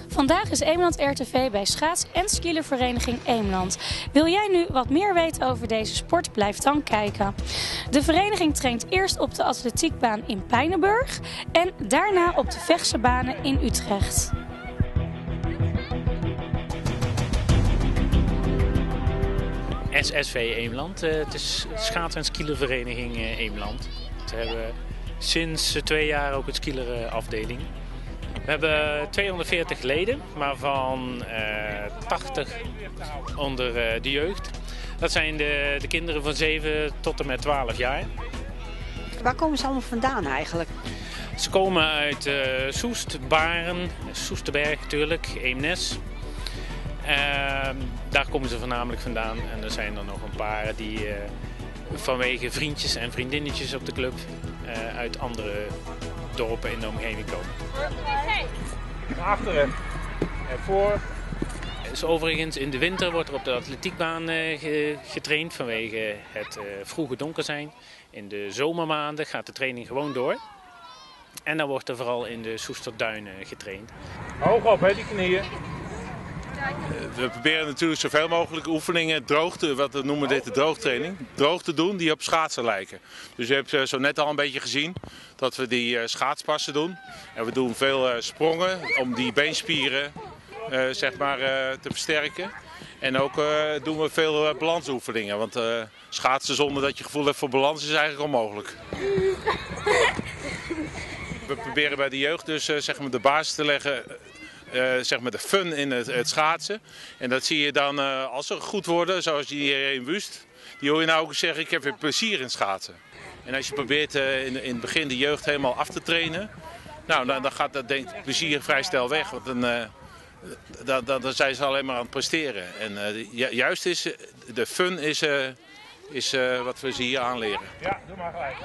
Vandaag is Eemland RTV bij schaats- en skielervereniging Eemland. Wil jij nu wat meer weten over deze sport? Blijf dan kijken. De vereniging traint eerst op de atletiekbaan in Pijnenburg en daarna op de Vechtse banen in Utrecht. SSV Eemland, het is schaats- en skielervereniging Eemland. We hebben sinds 2 jaar ook een skielerafdeling. We hebben 240 leden, waarvan 80 onder de jeugd. Dat zijn de kinderen van 7 tot en met 12 jaar. Waar komen ze allemaal vandaan eigenlijk? Ze komen uit Soest, Baren, Soesterberg natuurlijk, Eemnes. Daar komen ze voornamelijk vandaan. En er zijn er nog een paar die vanwege vriendjes en vriendinnetjes op de club uit andere dorpen in de omgeving komen. Naar achteren en voor. Dus overigens in de winter wordt er op de atletiekbaan getraind vanwege het vroege donker zijn. In de zomermaanden gaat de training gewoon door. En dan wordt er vooral in de Soesterduinen getraind. Hoog op, hè, die knieën. We proberen natuurlijk zoveel mogelijk oefeningen wat we noemen dit de droogtraining, droog te doen die op schaatsen lijken. Dus je hebt zo net al een beetje gezien dat we die schaatspassen doen. En we doen veel sprongen om die beenspieren te versterken. En ook doen we veel balansoefeningen, want schaatsen zonder dat je gevoel hebt voor balans is eigenlijk onmogelijk. We proberen bij de jeugd dus de basis te leggen. De fun in het schaatsen. En dat zie je dan als ze goed worden, zoals die in Wust. Die hoor je nou ook zeggen, ik heb weer plezier in schaatsen. En als je probeert in het begin de jeugd helemaal af te trainen, nou, dan gaat dat plezier vrij snel weg. Want dan zijn ze alleen maar aan het presteren. En juist is de fun is wat we ze hier aanleren. Ja, doe maar gelijk.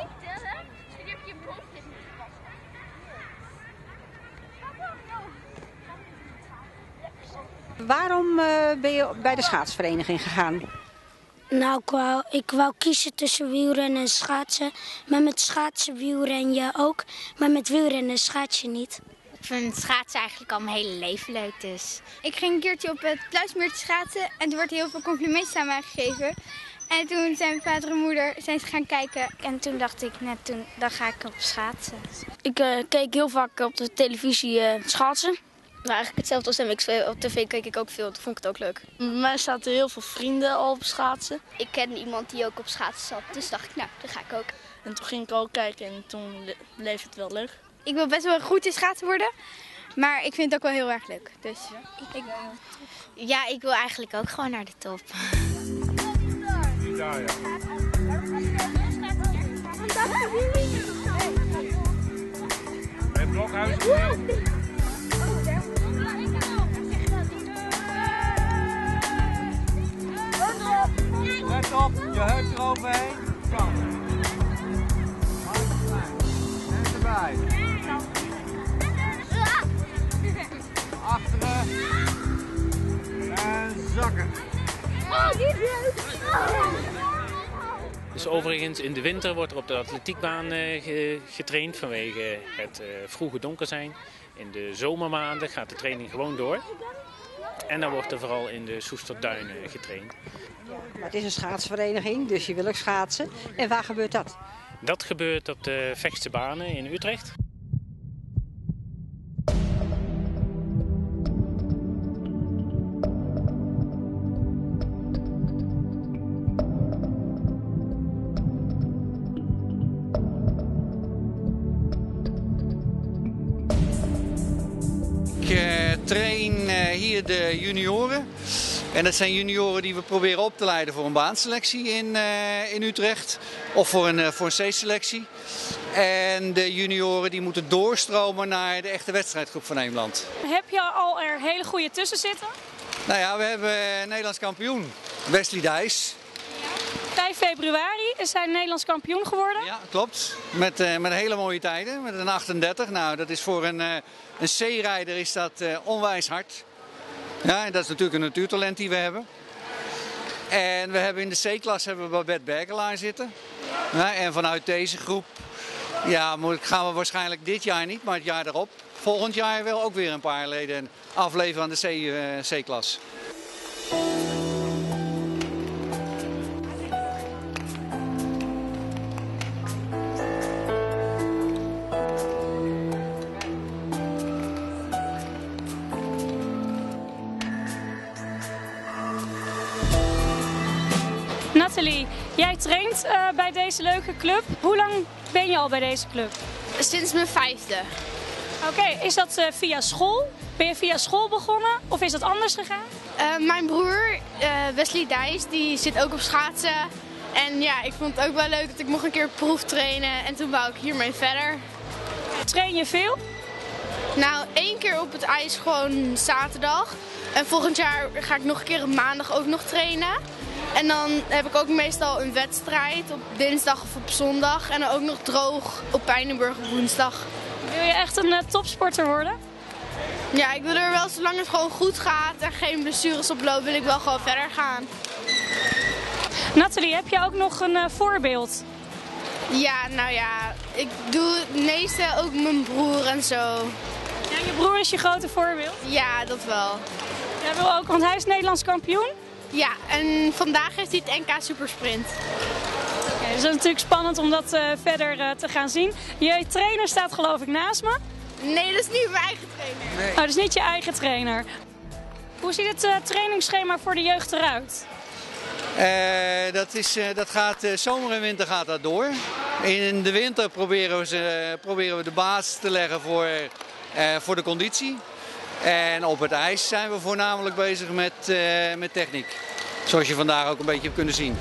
Waarom ben je bij de schaatsvereniging gegaan? Nou, ik wou kiezen tussen wielrennen en schaatsen. Maar met schaatsen wielren je ook. Maar met wielrennen schaats je niet. Ik vind schaatsen eigenlijk al mijn hele leven leuk dus. Ik ging een keertje op het Pluismeertje schaatsen en er werd heel veel complimentjes aan mij gegeven. En toen zijn mijn vader en moeder zijn ze gaan kijken en toen dacht ik, dan ga ik op schaatsen. Ik keek heel vaak op de televisie schaatsen. Nou, eigenlijk hetzelfde als hem. Op tv keek ik ook veel, toen vond ik het ook leuk. Bij mij zaten heel veel vrienden al op schaatsen. Ik kende iemand die ook op schaatsen zat, dus dacht ik, nou, dat ga ik ook. En toen ging ik ook kijken en toen bleef het wel leuk. Ik wil best wel goed in schaatsen worden, maar ik vind het ook wel heel erg leuk. Dus ik wil eigenlijk ook gewoon naar de top. Ja, ja. En Blokhuis. Let op, je heup eroverheen. Zo. En erbij. Achteren. En zakken. Dus overigens in de winter wordt er op de atletiekbaan getraind vanwege het vroege donker zijn. In de zomermaanden gaat de training gewoon door. En dan wordt er vooral in de Soesterduinen getraind. Het is een schaatsvereniging, dus je wil ook schaatsen. En waar gebeurt dat? Dat gebeurt op de Vechtse banen in Utrecht. Ik train hier de junioren. En dat zijn junioren die we proberen op te leiden voor een baanselectie in Utrecht. Of voor een C-selectie. En de junioren die moeten doorstromen naar de echte wedstrijdgroep van Eemland. Heb je al er hele goede tussen zitten? Nou ja, we hebben Nederlands kampioen Wesley Dijs. 5 februari is hij Nederlands kampioen geworden. Ja, klopt. Met hele mooie tijden. Met een 38. Nou, dat is voor een C-rijder is dat onwijs hard. Ja, en dat is natuurlijk een natuurtalent die we hebben. En we hebben in de C-klas hebben we Babette Berkelaar zitten. Ja, en vanuit deze groep Ja, gaan we waarschijnlijk dit jaar niet, maar het jaar erop. Volgend jaar wel ook weer een paar leden afleveren aan de C-klas. Nathalie, jij traint bij deze leuke club. Hoe lang ben je al bij deze club? Sinds mijn 5e. Oké, is dat via school? Ben je via school begonnen of is dat anders gegaan? Mijn broer, Wesley Dijs, die zit ook op schaatsen. En ja, ik vond het ook wel leuk dat ik mocht een keer proeftrainen. En toen wou ik hiermee verder. Train je veel? Nou, 1 keer op het ijs gewoon zaterdag. En volgend jaar ga ik nog een keer op maandag ook nog trainen. En dan heb ik ook meestal een wedstrijd op dinsdag of op zondag. En dan ook nog droog op Pijnenburg op woensdag. Wil je echt een topsporter worden? Ja, ik wil er wel, zolang het gewoon goed gaat en geen blessures oploopt, wil ik wel gewoon verder gaan. Nathalie, heb je ook nog een voorbeeld? Ja, nou ja, ik doe het meeste ook mijn broer en zo. Ja, je broer is je grote voorbeeld? Ja, dat wel. Jij wil ook, want hij is Nederlands kampioen? Ja, en vandaag heeft hij het NK Supersprint. Okay, dus dat is natuurlijk spannend om dat verder te gaan zien. Je trainer staat geloof ik naast me? Nee, dat is niet mijn eigen trainer. Nee. Oh, dat is niet je eigen trainer. Hoe ziet het trainingsschema voor de jeugd eruit? Dat gaat zomer en winter gaat dat door. In de winter proberen we de basis te leggen voor de conditie. En op het ijs zijn we voornamelijk bezig met techniek. Zoals je vandaag ook een beetje hebt kunnen zien.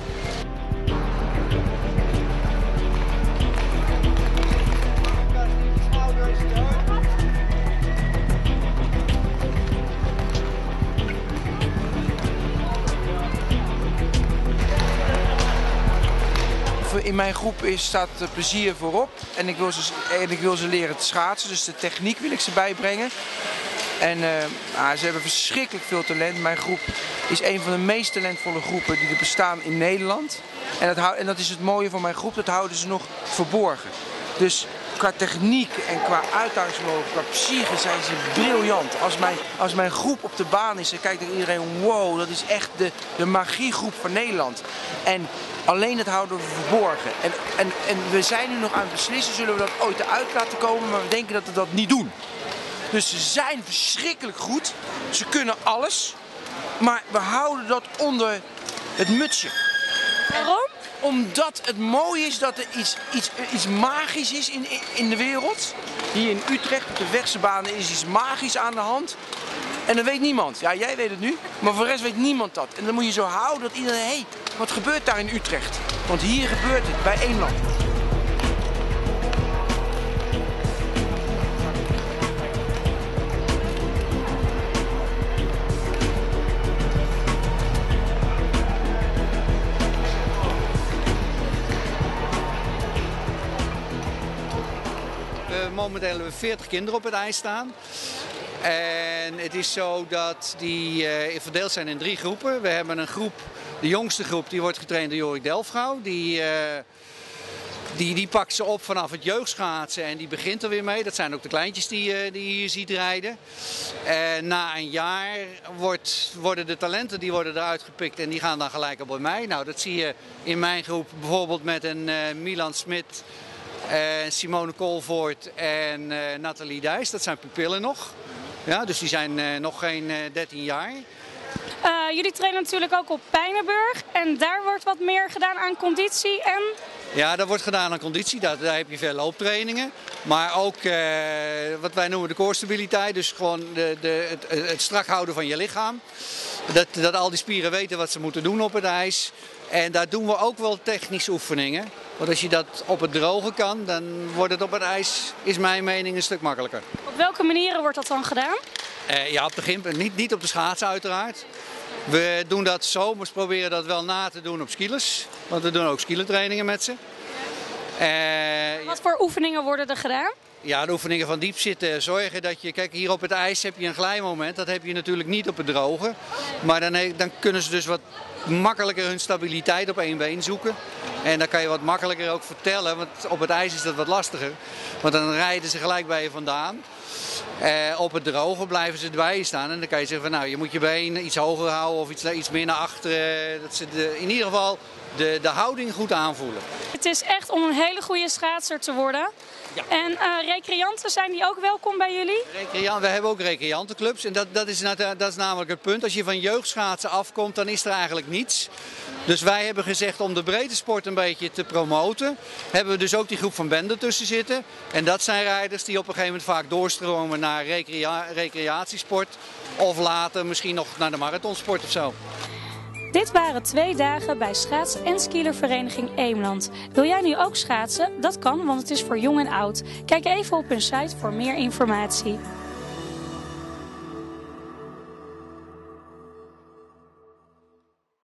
In mijn groep staat plezier voorop en ik wil ze leren te schaatsen, dus de techniek wil ik ze bijbrengen. En ze hebben verschrikkelijk veel talent. Mijn groep is een van de meest talentvolle groepen die er bestaan in Nederland. En dat is het mooie van mijn groep, dat houden ze nog verborgen. Dus qua techniek en qua uithoudingsvermogen, qua psyche zijn ze briljant. Als mijn groep op de baan is, dan kijkt er iedereen, wow, dat is echt de magiegroep van Nederland. En alleen dat houden we verborgen. En we zijn nu nog aan het beslissen, zullen we dat ooit eruit laten komen, maar we denken dat we dat niet doen. Dus ze zijn verschrikkelijk goed, ze kunnen alles, maar we houden dat onder het mutsje. Waarom? Omdat het mooi is dat er iets magisch is in de wereld. Hier in Utrecht op de Wegsebaan is iets magisch aan de hand. En dat weet niemand. Ja, jij weet het nu, maar voor de rest weet niemand dat. En dan moet je zo houden dat iedereen, hé, wat gebeurt daar in Utrecht? Want hier gebeurt het, bij Eemland. Momenteel hebben we 40 kinderen op het ijs staan. En het is zo dat die verdeeld zijn in 3 groepen. We hebben een groep, de jongste groep, die wordt getraind door Jorik Delfgauw. Die pakt ze op vanaf het jeugdschaatsen en die begint er weer mee. Dat zijn ook de kleintjes die je hier ziet rijden. Na een jaar worden de talenten eruit gepikt en die gaan dan gelijk op bij mij. Nou, dat zie je in mijn groep bijvoorbeeld met een Milan Smit, Simone Koolvoort en Nathalie Dijs. Dat zijn pupillen nog. Ja, dus die zijn nog geen 13 jaar. Jullie trainen natuurlijk ook op Pijnenburg en daar wordt wat meer gedaan aan conditie en... Ja, daar wordt gedaan aan conditie. Daar heb je veel looptrainingen. Maar ook wat wij noemen de core-stabiliteit. Dus gewoon het strak houden van je lichaam. Dat al die spieren weten wat ze moeten doen op het ijs. En daar doen we ook wel technische oefeningen. Want als je dat op het droge kan, dan wordt het op het ijs, is mijn mening, een stuk makkelijker. Op welke manieren wordt dat dan gedaan? Ja, op de gym, niet op de schaatsen uiteraard. We doen dat zomers, proberen dat wel na te doen op skilers. Want we doen ook skielertrainingen met ze. Wat voor oefeningen worden er gedaan? Ja, de oefeningen van diep zitten. Zorgen dat je, kijk, hier op het ijs heb je een glijmoment. Dat heb je natuurlijk niet op het droge. Maar dan kunnen ze dus wat makkelijker hun stabiliteit op één been zoeken. En dan kan je wat makkelijker ook vertellen, want op het ijs is dat wat lastiger. Want dan rijden ze gelijk bij je vandaan. Op het droge blijven ze bij je staan en dan kan je zeggen van nou, je moet je been iets hoger houden of iets meer naar achteren. Dat ze in ieder geval de houding goed aanvoelen. Het is echt om een hele goede schaatser te worden. Ja. En recreanten, zijn die ook welkom bij jullie? We hebben ook recreantenclubs en dat is namelijk het punt. Als je van jeugdschaatsen afkomt, dan is er eigenlijk niets. Dus wij hebben gezegd om de breedte sport een beetje te promoten, hebben we dus ook die groep van Bende tussen zitten. En dat zijn rijders die op een gegeven moment vaak doorstromen naar recreatiesport of later misschien nog naar de marathonsport of zo. Dit waren 2 dagen bij schaats- en skielervereniging Eemland. Wil jij nu ook schaatsen? Dat kan, want het is voor jong en oud. Kijk even op hun site voor meer informatie.